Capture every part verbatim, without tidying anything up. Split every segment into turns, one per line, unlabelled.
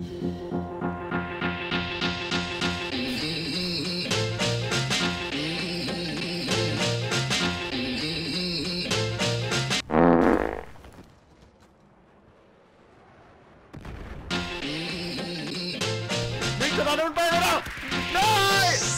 I don't burn it up! Nice!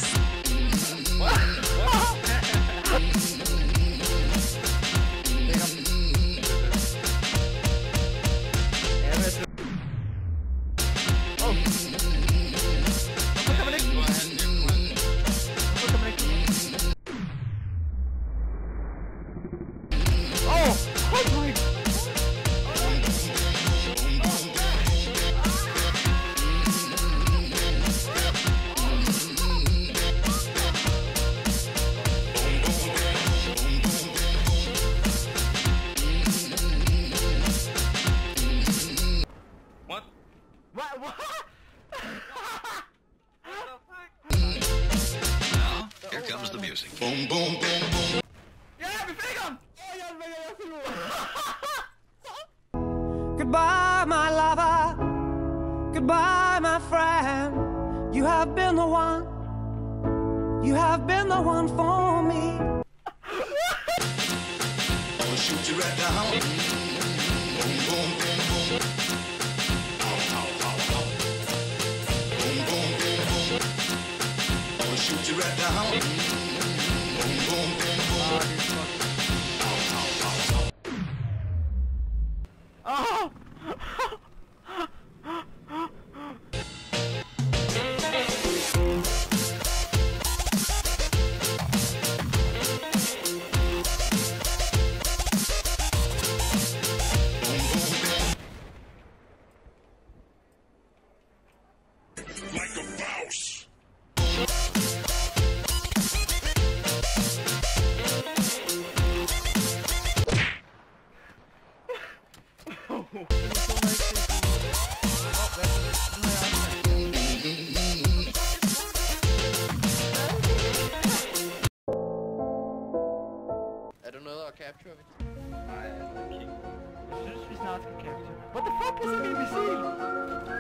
Here comes the music.
Boom, boom, boom, boom.
Ja, vi fick honom! Åh, jävlar, jag är förlorad!
Goodbye, my lover. Goodbye, my friend. You have been the one. You have been the one for me.
I'll shoot you right down. Boom, boom, boom, boom. Ow, ow, ow, ow. Boom, boom, boom, boom. I'll shoot you right down. Boom, boom, boom, boom. Ow, ow, ow, ow.
Oh!
Like a mouse.
I don't know, I'll capture him.
She's not gonna capture. What the fuck is an A B C?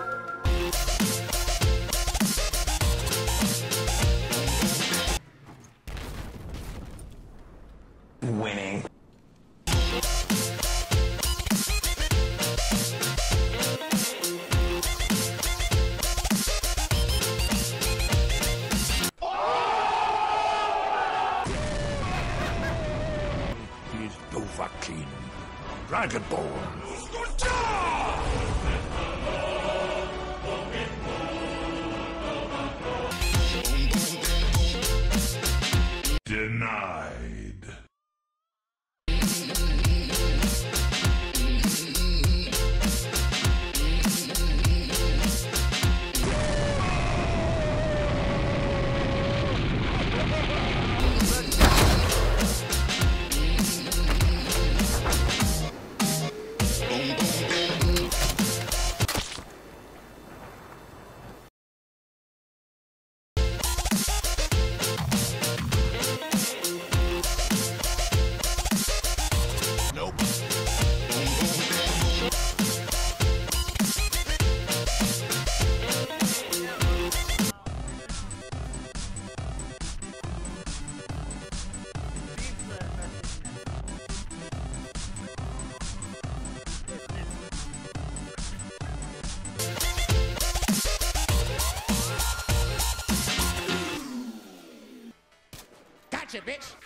Winning.
He's Dovahkiin, Dragonborn. Denied.
Gotcha, bitch!